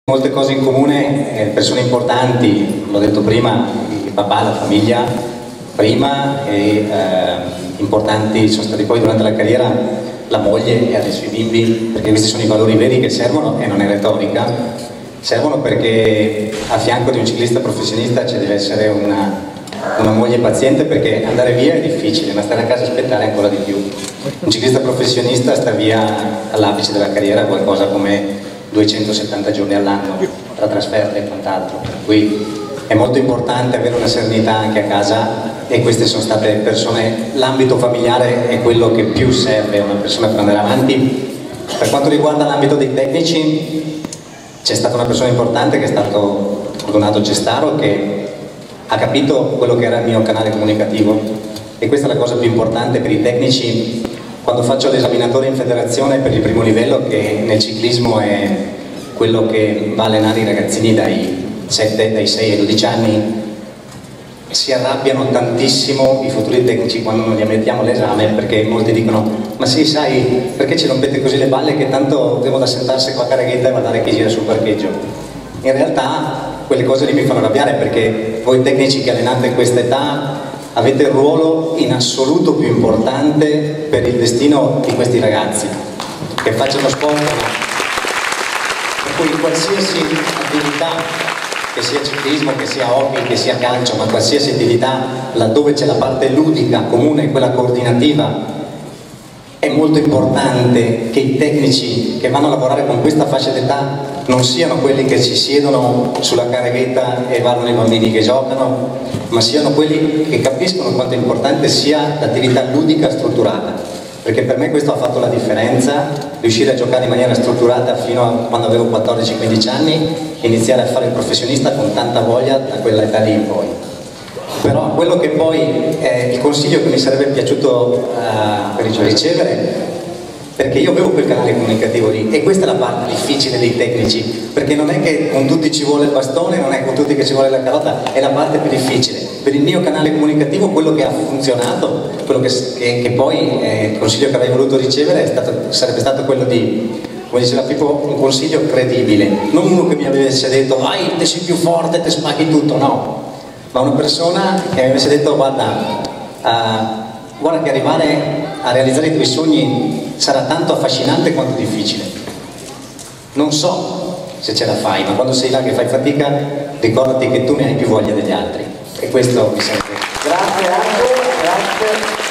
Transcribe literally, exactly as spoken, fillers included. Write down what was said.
Molte cose in comune, eh, persone importanti, l'ho detto prima, il papà, la famiglia prima e eh, importanti sono stati poi durante la carriera la moglie e adesso i bimbi, perché questi sono i valori veri che servono, e non è retorica, servono perché a fianco di un ciclista professionista ci deve essere una, una moglie paziente, perché andare via è difficile, ma stare a casa a aspettare è ancora di più. Un ciclista professionista sta via all'apice della carriera qualcosa come duecentosettanta giorni all'anno tra trasferte e quant'altro, per cui è molto importante avere una serenità anche a casa, e queste sono state persone, l'ambito familiare è quello che più serve a una persona per andare avanti. Per quanto riguarda l'ambito dei tecnici, c'è stata una persona importante che è stato Donato Cestaro, che ha capito quello che era il mio canale comunicativo, e questa è la cosa più importante per i tecnici. Quando faccio l'esaminatore in federazione per il primo livello, che nel ciclismo è quello che va a allenare i ragazzini dai sette, dai sei ai dodici anni, si arrabbiano tantissimo i futuri tecnici quando non gli ammettiamo l'esame, perché molti dicono: ma sì, sai, perché ci rompete così le balle che tanto devo da sentarsi con la caraghetta e guardare chi gira sul parcheggio. In realtà quelle cose lì mi fanno arrabbiare, perché voi tecnici che allenate in questa età avete il ruolo in assoluto più importante per il destino di questi ragazzi che facciano sport, per cui qualsiasi attività, che sia ciclismo, che sia hockey, che sia calcio, ma qualsiasi attività laddove c'è la parte ludica comune e quella coordinativa, è molto importante che i tecnici che vanno a lavorare con questa fascia d'età non siano quelli che si siedono sulla caraghetta e guardano i bambini che giocano, ma siano quelli che capiscono quanto è importante sia l'attività ludica strutturata, perché per me questo ha fatto la differenza, riuscire a giocare in maniera strutturata fino a quando avevo quattordici quindici anni e iniziare a fare il professionista con tanta voglia da quell'età lì in poi. Però quello che poi è il consiglio che mi sarebbe piaciuto uh, ricevere, perché io avevo quel canale comunicativo lì, e questa è la parte difficile dei tecnici, perché non è che con tutti ci vuole il bastone, non è con tutti che ci vuole la carota, è la parte più difficile. Per il mio canale comunicativo quello che ha funzionato, quello che, che, che poi eh, il consiglio che avrei voluto ricevere è stato, sarebbe stato quello di, come diceva Pippo, un consiglio credibile, non uno che mi avesse detto vai, te sei più forte, te spaghi tutto, no, ma una persona che mi avesse detto guarda, uh, guarda che arrivare a realizzare i tuoi sogni sarà tanto affascinante quanto difficile. Non so se ce la fai, ma quando sei là che fai fatica, ricordati che tu ne hai più voglia degli altri, e questo mi serve. Grazie Angelo, grazie.